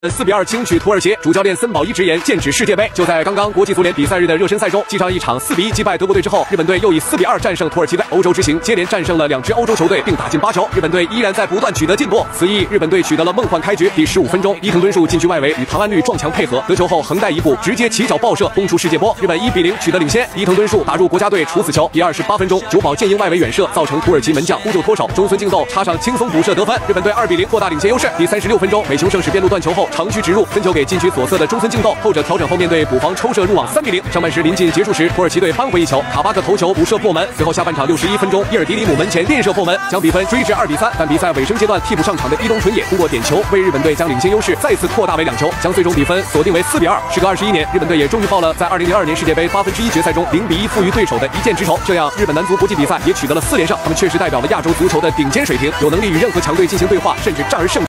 4比2轻取土耳其，主教练森保一直言剑指世界杯。就在刚刚国际足联比赛日的热身赛中，继上一场4比1击败德国队之后，日本队又以4比2战胜土耳其队。欧洲之行接连战胜了2支欧洲球队，并打进8球。日本队依然在不断取得进步。此役日本队取得了梦幻开局。第15分钟，伊藤敦树禁区外围与唐安绿撞墙配合，得球后横带一步，直接起脚爆射，轰出世界波。日本1比0取得领先。伊藤敦树打入国家队处死球。第28分钟，久保建英外围远射，造成土耳其门将呼救脱手，中村敬斗插上轻松补射得分，日本队2比0扩大领先优势。第36分钟，美雄胜使边路断球后长驱直入，分球给禁区左侧的中村敬斗，后者调整后面对补防抽射入网，3比0。上半时临近结束时，土耳其队扳回一球，卡巴克头球补射破门。随后下半场61分钟，伊尔迪里姆门前垫射破门，将比分追至2比3。但比赛尾声阶段替补上场的伊东纯也通过点球为日本队将领先优势再次扩大为2球，将最终比分锁定为4比2。时隔21年，日本队也终于报了在2002年世界杯1/8决赛中0比1负于对手的一箭之仇。这样，日本男足国际比赛也取得了4连胜，他们确实代表了亚洲足球的顶尖水平，有能力与任何强队进行对话，甚至战而胜。